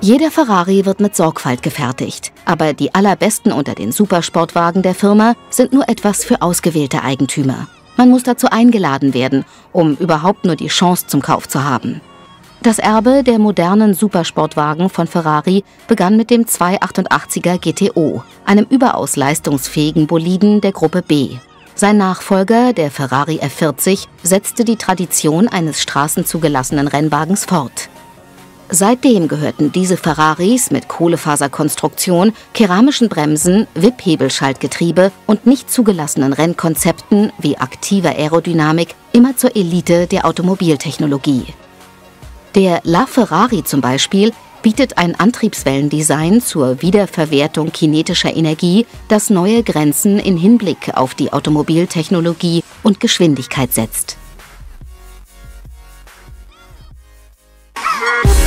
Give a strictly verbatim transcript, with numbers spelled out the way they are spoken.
Jeder Ferrari wird mit Sorgfalt gefertigt, aber die allerbesten unter den Supersportwagen der Firma sind nur etwas für ausgewählte Eigentümer. Man muss dazu eingeladen werden, um überhaupt nur die Chance zum Kauf zu haben. Das Erbe der modernen Supersportwagen von Ferrari begann mit dem zweihundertachtundachtsiger G T O, einem überaus leistungsfähigen Boliden der Gruppe B. Sein Nachfolger, der Ferrari F vierzig, setzte die Tradition eines straßenzugelassenen Rennwagens fort. Seitdem gehörten diese Ferraris mit Kohlefaserkonstruktion, keramischen Bremsen, Wipphebelschaltgetriebe und nicht zugelassenen Rennkonzepten wie aktiver Aerodynamik immer zur Elite der Automobiltechnologie. Der LaFerrari zum Beispiel bietet ein Antriebswellendesign zur Wiederverwertung kinetischer Energie, das neue Grenzen in Hinblick auf die Automobiltechnologie und Geschwindigkeit setzt.